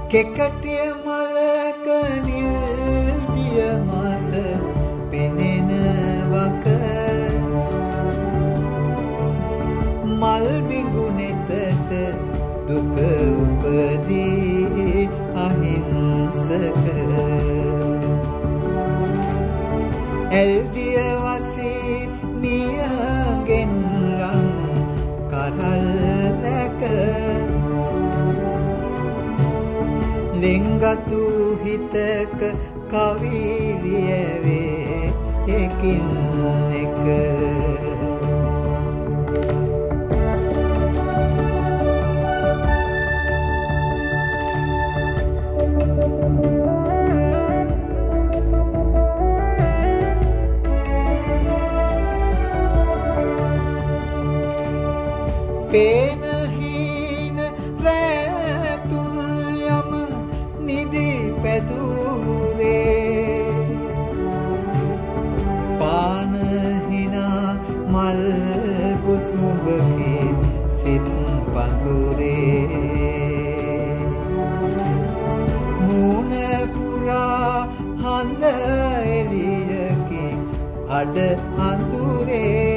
කෙකටිය මලක නිල්දිය මත පෙනෙන වක මල් විගුණෙතට දුක උපදී අහිංසක එල්දිය වසී නියගෙන් රන් කරල් දැක ලිංගතු හිතක කවිලියවේ එකින් එක පේන හීන රැතුල් යම නිදි පැදුරේ පාන හිනා මල් පුසුඹකේ සිත් පඳුරේ මූණ පුරා හඳ එළියකේ අඩ අඳුරේ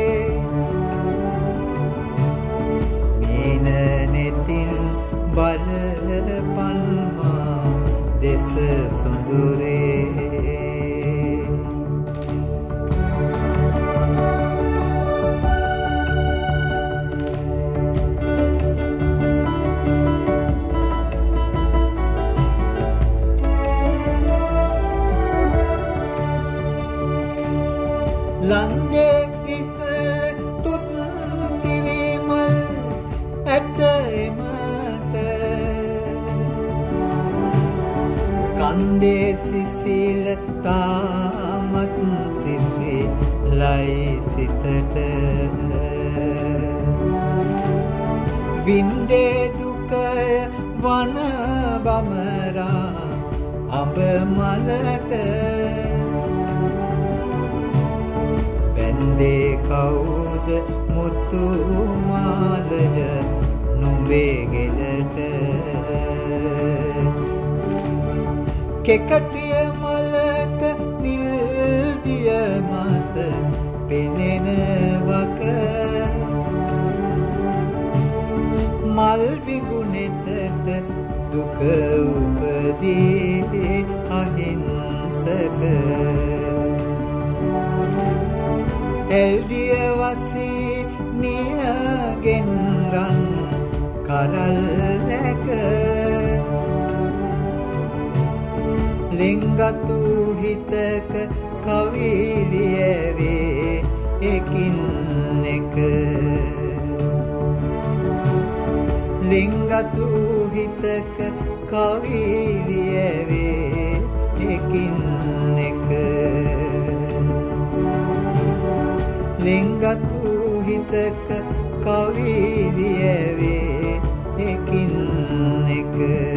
බලපන්මා දෙස සොඳුරේ ලන්දේ ඉතල තුත් කිරිමල් ඇතෙම කන්දේ සිසිල තාමත් සිසිලයි සිතට වින්දේ දුකය වන බමරා අඹ මලට බැන්දේ කවුද මුතු මාලය නුඹේ ගෙලට කෙකටිය මලක නිල්දිය මත පෙනෙන වක මල් විගුණෙතට දුක උපදී අහිංසක එල්දිය වසී නියගෙන් රන් කරල් රැක ලිංගතු හිතක කවිලියවේ එකින් එක ලිංගතු හිතක කවිලියවේ එකින් එක ලිංගතු හිතක කවිලියවේ එකින් එක